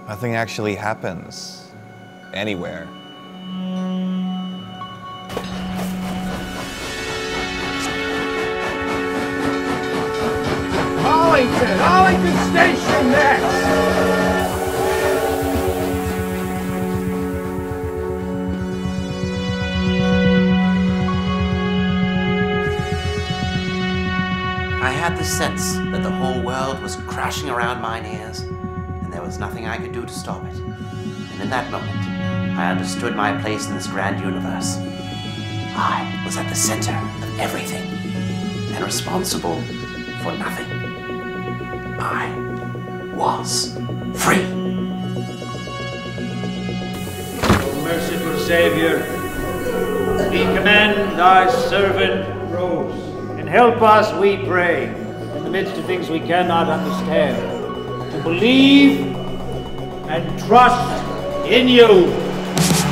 Nothing actually happens anywhere. Arlington Station next! I had the sense that the whole world was crashing around mine ears, and there was nothing I could do to stop it. And in that moment, I understood my place in this grand universe. I was at the center of everything, and responsible for nothing. I was free. O merciful Savior, we commend thy servant Rose, and help us, we pray, in the midst of things we cannot understand, to believe and trust in you.